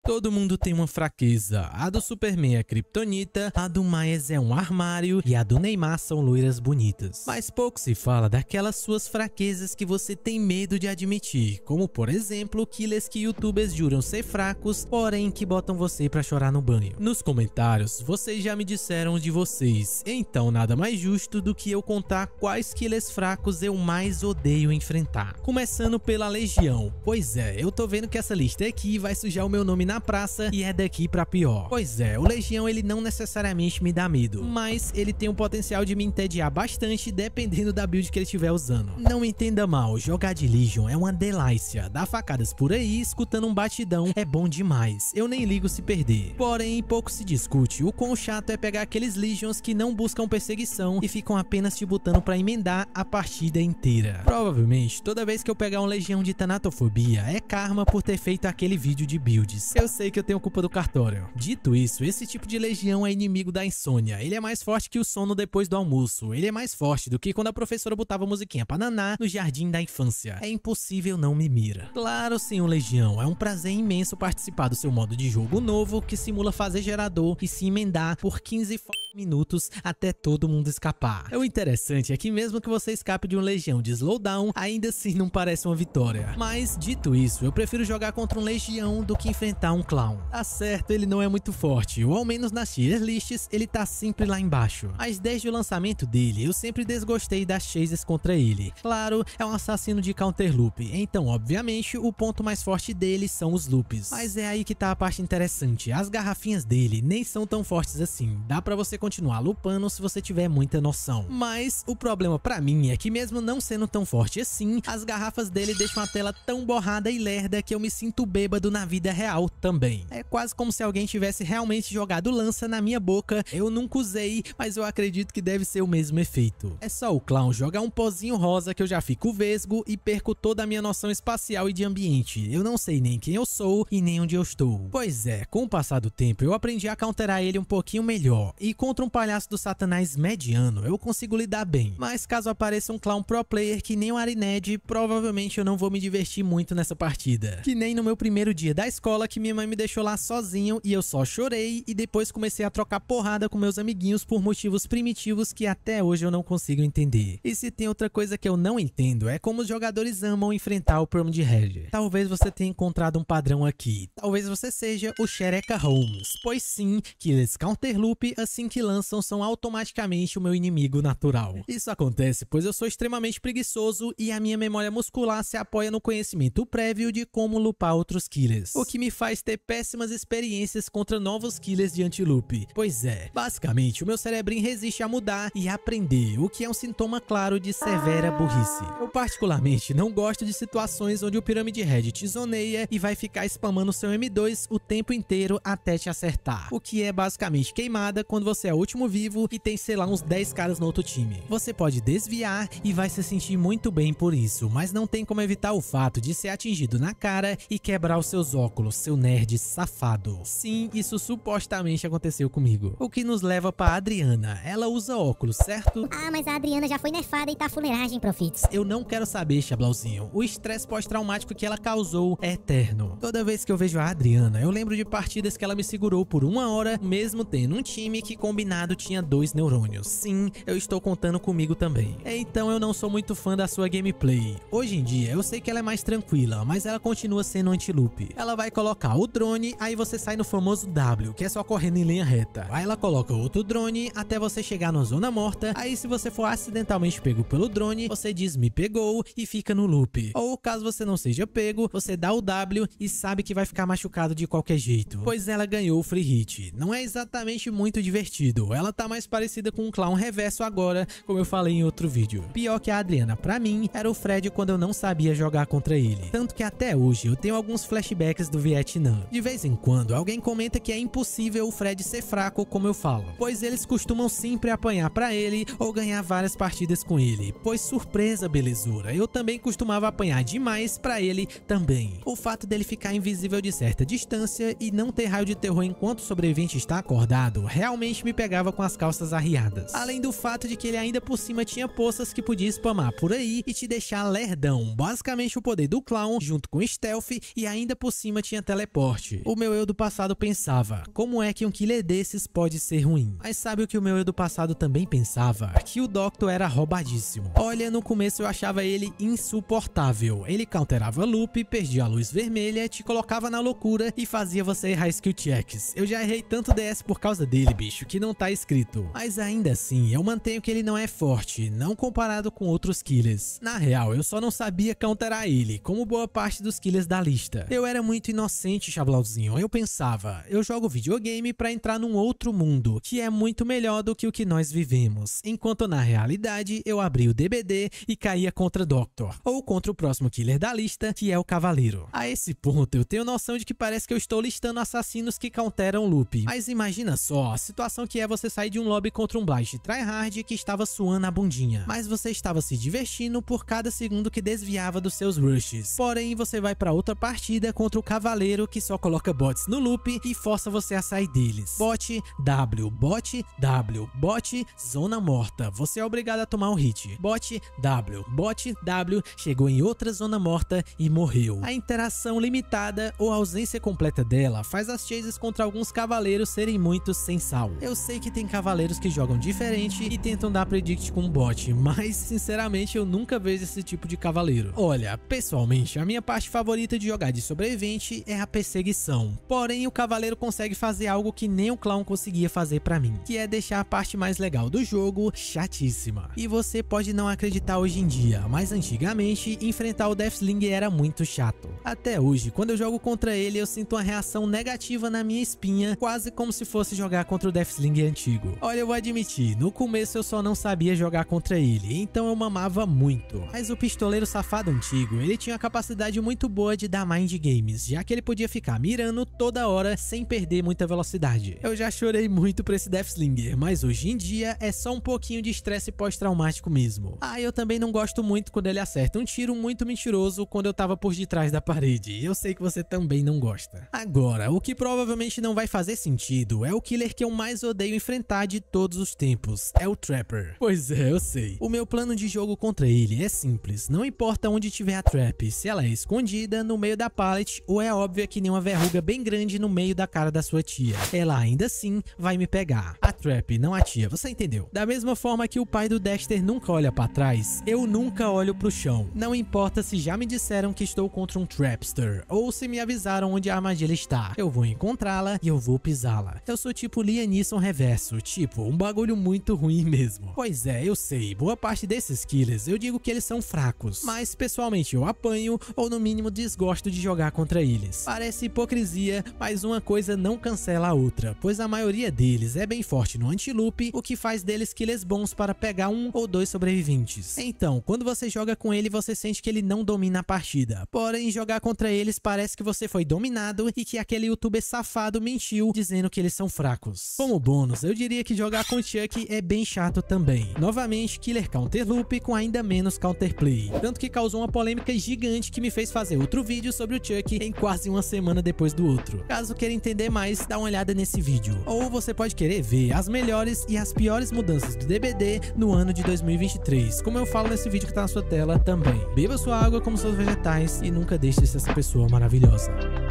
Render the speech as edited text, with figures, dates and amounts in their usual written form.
Todo mundo tem uma fraqueza. A do Superman é Kryptonita, a do Miles é um armário e a do Neymar são loiras bonitas. Mas pouco se fala daquelas suas fraquezas que você tem medo de admitir, como por exemplo, killers que youtubers juram ser fracos, porém que botam você pra chorar no banho. Nos comentários, vocês já me disseram de vocês, então nada mais justo do que eu contar quais killers fracos eu mais odeio enfrentar. Começando pela Legião. Pois é, eu tô vendo que essa lista aqui vai sujar o meu nome na praça e é daqui pra pior. Pois é, o Legião ele não necessariamente me dá medo, mas ele tem o potencial de me entediar bastante dependendo da build que ele estiver usando. Não me entenda mal, jogar de Legion é uma delícia, dar facadas por aí escutando um batidão é bom demais, eu nem ligo se perder. Porém, pouco se discute o quão chato é pegar aqueles Legions que não buscam perseguição e ficam apenas te botando pra emendar a partida inteira. Provavelmente, toda vez que eu pegar um Legião de Tanatofobia é karma por ter feito aquele vídeo de builds. Eu sei que eu tenho culpa do cartório. Dito isso, esse tipo de Legião é inimigo da insônia. Ele é mais forte que o sono depois do almoço. Ele é mais forte do que quando a professora botava musiquinha pra naná no jardim da infância. É impossível não me mira. Claro, sim, o Legião. É um prazer imenso participar do seu modo de jogo novo que simula fazer gerador e se emendar por 15 minutos até todo mundo escapar. O interessante é que mesmo que você escape de um Legião de slowdown, ainda assim não parece uma vitória. Mas, dito isso, eu prefiro jogar contra um Legião do que enfrentar um Clown. Tá certo, ele não é muito forte, ou ao menos nas tier lists, ele tá sempre lá embaixo. Mas desde o lançamento dele, eu sempre desgostei das chases contra ele. Claro, é um assassino de counter loop, então obviamente o ponto mais forte dele são os loops. Mas é aí que tá a parte interessante, as garrafinhas dele nem são tão fortes assim, dá pra você continuar lupando se você tiver muita noção. Mas o problema pra mim é que mesmo não sendo tão forte assim, as garrafas dele deixam a tela tão borrada e lerda que eu me sinto bêbado na vida real também. É quase como se alguém tivesse realmente jogado lança na minha boca. Eu nunca usei, mas eu acredito que deve ser o mesmo efeito. É só o Clown jogar um pozinho rosa que eu já fico vesgo e perco toda a minha noção espacial e de ambiente. Eu não sei nem quem eu sou e nem onde eu estou. Pois é, com o passar do tempo eu aprendi a counterar ele um pouquinho melhor, e contra um palhaço do satanás mediano eu consigo lidar bem. Mas caso apareça um Clown pro player que nem o Arined, provavelmente eu não vou me divertir muito nessa partida. Que nem no meu primeiro dia da escola que minha mãe me deixou lá sozinho e eu só chorei e depois comecei a trocar porrada com meus amiguinhos por motivos primitivos que até hoje eu não consigo entender. E se tem outra coisa que eu não entendo é como os jogadores amam enfrentar o Promo de Red. Talvez você tenha encontrado um padrão aqui. Talvez você seja o Xereca Holmes, pois sim, killers counter loop assim que lançam são automaticamente o meu inimigo natural. Isso acontece pois eu sou extremamente preguiçoso e a minha memória muscular se apoia no conhecimento prévio de como lupar outros killers, o que me faz ter péssimas experiências contra novos killers de anti-loop. Pois é, basicamente o meu cerebrinho resiste a mudar e aprender, o que é um sintoma claro de severa burrice. Eu particularmente não gosto de situações onde o Pyramid Head te zoneia e vai ficar spamando seu M2 o tempo inteiro até te acertar, o que é basicamente queimada quando você é o último vivo e tem sei lá uns 10 caras no outro time. Você pode desviar e vai se sentir muito bem por isso, mas não tem como evitar o fato de ser atingido na cara e quebrar os seus óculos, seu nerd safado. Sim, isso supostamente aconteceu comigo. O que nos leva pra Adriana. Ela usa óculos, certo? Ah, mas a Adriana já foi nerfada e tá fuleiragem, Profits. Eu não quero saber, Chablauzinho. O estresse pós-traumático que ela causou é eterno. Toda vez que eu vejo a Adriana, eu lembro de partidas que ela me segurou por 1 hora, mesmo tendo um time que combinado tinha 2 neurônios. Sim, eu estou contando comigo também. Então eu não sou muito fã da sua gameplay. Hoje em dia, eu sei que ela é mais tranquila, mas ela continua sendo anti-loop. Ela vai colocar o drone, aí você sai no famoso W, que é só correndo em linha reta. Aí ela coloca outro drone até você chegar na zona morta, aí se você for acidentalmente pego pelo drone, você diz me pegou e fica no loop. Ou caso você não seja pego, você dá o W e sabe que vai ficar machucado de qualquer jeito, pois ela ganhou o free hit. Não é exatamente muito divertido, ela tá mais parecida com um Clown reverso agora, como eu falei em outro vídeo. Pior que a Adriana pra mim era o Fred quando eu não sabia jogar contra ele, tanto que até hoje eu tenho alguns flashbacks do Vietnã. De vez em quando alguém comenta que é impossível o Fred ser fraco como eu falo, pois eles costumam sempre apanhar pra ele ou ganhar várias partidas com ele, pois surpresa belezura, eu também costumava apanhar demais pra ele também. O fato dele ficar invisível de certa distância e não ter raio de terror enquanto o sobrevivente está acordado realmente me pegava com as calças arriadas. Além do fato de que ele ainda por cima tinha poças que podia spamar por aí e te deixar lerdão, basicamente o poder do clown junto com stealth, e ainda por cima tinha teleporte. O meu eu do passado pensava, como é que um killer desses pode ser ruim? Mas sabe o que o meu eu do passado também pensava? Que o Doctor era roubadíssimo. Olha, no começo eu achava ele insuportável. Ele counterava loop, perdia a luz vermelha, te colocava na loucura e fazia você errar skill checks. Eu já errei tanto DS por causa dele, bicho, que não tá escrito. Mas ainda assim, eu mantenho que ele não é forte, não comparado com outros killers. Na real, eu só não sabia counterar ele, como boa parte dos killers da lista. Eu era muito inocente, Chablauzinho. Eu pensava, eu jogo videogame pra entrar num outro mundo, que é muito melhor do que o que nós vivemos. Enquanto na realidade, eu abri o DBD e caía contra Doctor, ou contra o próximo killer da lista, que é o Cavaleiro. A esse ponto, eu tenho noção de que parece que eu estou listando assassinos que counteram loop. Mas imagina só, a situação que é você sair de um lobby contra um Blast tryhard que estava suando a bundinha, mas você estava se divertindo por cada segundo que desviava dos seus rushes. Porém, você vai pra outra partida contra o Cavaleiro que só coloca bots no loop e força você a sair deles. Bot, W, bot, W, bot, zona morta. Você é obrigado a tomar um hit. Bot, W, chegou em outra zona morta e morreu. A interação limitada ou ausência completa dela faz as chases contra alguns cavaleiros serem muito sem sal. Eu sei que tem cavaleiros que jogam diferente e tentam dar predict com um bot, mas sinceramente eu nunca vejo esse tipo de cavaleiro. Olha, pessoalmente, a minha parte favorita de jogar de sobrevivente é a perseguição. Porém, o cavaleiro consegue fazer algo que nem o clown conseguia fazer pra mim, que é deixar a parte mais legal do jogo chatíssima. E você pode não acreditar hoje em dia, mas antigamente enfrentar o Deathsling era muito chato. Até hoje, quando eu jogo contra ele, eu sinto uma reação negativa na minha espinha, quase como se fosse jogar contra o Deathsling antigo. Olha, eu vou admitir, no começo eu só não sabia jogar contra ele, então eu mamava muito. Mas o pistoleiro safado antigo, ele tinha uma capacidade muito boa de dar mind games, já que ele podia ficar mirando toda hora sem perder muita velocidade. Eu já chorei muito pra esse Deathslinger, mas hoje em dia é só um pouquinho de estresse pós-traumático mesmo. Ah, eu também não gosto muito quando ele acerta um tiro muito mentiroso quando eu tava por detrás da parede. Eu sei que você também não gosta. Agora, o que provavelmente não vai fazer sentido é o killer que eu mais odeio enfrentar de todos os tempos. É o Trapper. Pois é, eu sei. O meu plano de jogo contra ele é simples. Não importa onde tiver a Trap, se ela é escondida, no meio da pallet, ou é óbvia que nem uma verruga bem grande no meio da cara da sua tia. Ela ainda assim vai me pegar. A Trap, não a tia, você entendeu? Da mesma forma que o pai do Dexter nunca olha pra trás, eu nunca olho pro chão. Não importa se já me disseram que estou contra um Trapster, ou se me avisaram onde a armadilha está. Eu vou encontrá-la e eu vou pisá-la. Eu sou tipo Liam Neeson reverso, tipo, um bagulho muito ruim mesmo. Pois é, eu sei, boa parte desses killers eu digo que eles são fracos, mas pessoalmente eu apanho, ou no mínimo desgosto de jogar contra eles. Parece hipocrisia, mas uma coisa não cancela a outra, pois a maioria deles é bem forte no anti-loop, o que faz deles killers bons para pegar um ou dois sobreviventes. Então, quando você joga com ele, você sente que ele não domina a partida. Porém, jogar contra eles parece que você foi dominado e que aquele youtuber safado mentiu dizendo que eles são fracos. Como bônus, eu diria que jogar com Chuck é bem chato também. Novamente, killer counter loop com ainda menos counterplay. Tanto que causou uma polêmica gigante que me fez fazer outro vídeo sobre o Chuck em quase uma semana depois do outro. Caso queira entender mais, dá uma olhada nesse vídeo. Ou você pode querer ver as melhores e as piores mudanças do DBD no ano de 2023, como eu falo nesse vídeo que tá na sua tela também. Beba sua água como seus vegetais e nunca deixe de ser essa pessoa maravilhosa.